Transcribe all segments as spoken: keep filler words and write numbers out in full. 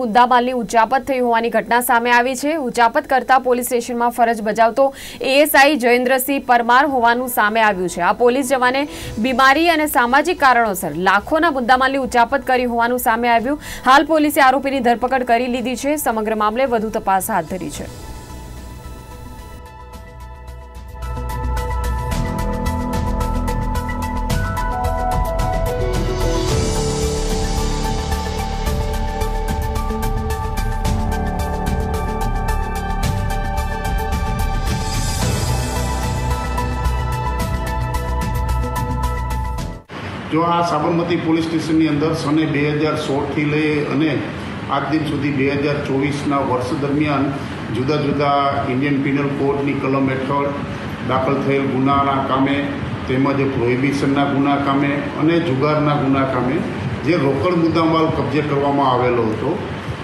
મુદ્દામાલની ઉચાપત થઈ હોવાની ઘટના સામે આવી છે। ઉચાપત કરતા પોલીસ સ્ટેશનમાં ફરજ બજાવતો એએસઆઈ જયેન્દ્રસિંહ પરમાર હોવાનું સામે આવ્યું છે। આ પોલીસ જવાને બીમારી અને સામાજિક કારણોસર લાખોના મુદ્દામાલની ઉચાપત કરી હોવાનું સામે આવ્યું। હાલ પોલીસે આરોપીની ધરપકડ કરી લીધી છે। સમગ્ર મામલે વધુ તપાસ હાથ ધરી છે। जो आ साबरमती पोलीस स्टेशन की अंदर सने बे हज़ार सोल थी लई अने आज दिन सुधी बे हज़ार चौवीस ना वर्ष दरमियान जुदा जुदा इंडियन पीनल कोड की कलम हेठळ दाखल थयेल गुनाना कामे तेमज प्रोहिबिशनना गुना कामे अने जुगाરના गुना कामे जे रोकड़ मुद्दामाल कब्जे करवामां आवेलो हतो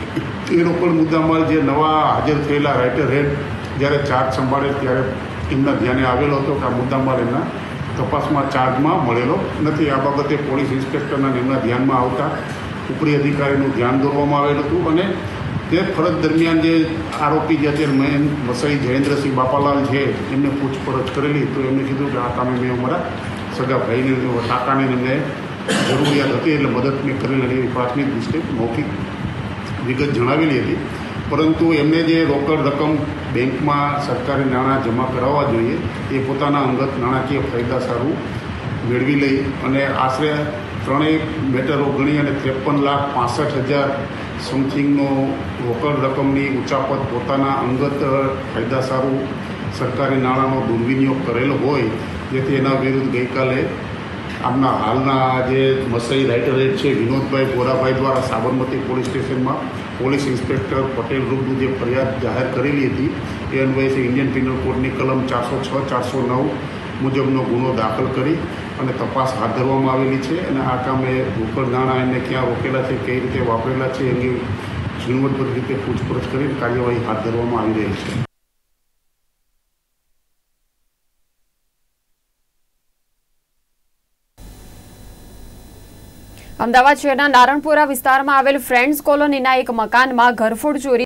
ए रोकड़ मुद्दामाल जे नवा हाजर थयेला राइटर हेड ज्यारे चार्ज संभाळे त्यारे एमना ध्याने आवेलो हतो के आ मुद्दामाल एमना तपासमां चार्जमां मळेलो नथी। आ बाबते पोलीस इंस्पेक्टरना एमना ध्यानमां आवता उपरी अधिकारीनुं ध्यान दોરવામાં આવેલું હતું અને તે ફરજ દરમિયાન જે આરોપી જે અત્યારે મેન વસઈ જયેન્દ્રસિંહ બાપાલાલ છે એમને પૂછપરછ કરેલી તો એમને કીધું કે આ કામે મેં અમારા સગા ભાઈને કાકાને એમને જરૂરિયાત હતી એટલે મદદ મેં કરેલી એવી પ્રાથમિક દૃષ્ટિએ મૌખિક વિગત જણાવેલી હતી। પરંતુ એમને જે રોકડ રકમ બેંકમાં સરકારી નાણાં જમા કરાવવા જોઈએ એ પોતાના અંગત નાણાકીય ફાયદા સારું મેળવી લઈ અને આશરે ત્રણેય મેટરો ગણી અને ત્રેપન લાખ પાસઠ હજાર સમથિંગનો રોકડ રકમની ઉચાપત પોતાના અંગત ફાયદા સારું સરકારી નાણાંનો દુર્વિનિયોગ કરેલો હોય જેથી એના વિરુદ્ધ ગઈકાલે આમના હાલના જે મસઈ રાઇટર હેડ છે વિનોદભાઈ ગોરાભાઈ દ્વારા સાબરમતી પોલીસ સ્ટેશનમાં પોલીસ ઇન્સ્પેક્ટર પટેલ રૂબરૂ જે ફરિયાદ જાહેર કરેલી હતી એ અન્વયે ઇન્ડિયન પીનલ કોડની કલમ ચારસો છ ચારસો નવ મુજબનો ગુનો દાખલ કરી અને તપાસ હાથ ધરવામાં આવેલી છે અને આ કામે રોકડ નાણાં એને ક્યાં રોકેલા છે કઈ રીતે વાપરેલા છે અંગે ઝીણવટભરી રીતે પૂછપરછ કરી કાર્યવાહી હાથ ધરવામાં આવી રહી છે। અમદાવાદ શહેરના નારણપુરા વિસ્તારમાં આવેલ ફ્રેન્ડ્સ કોલોનીના એક મકાનમાં ઘરફોડ ચોરી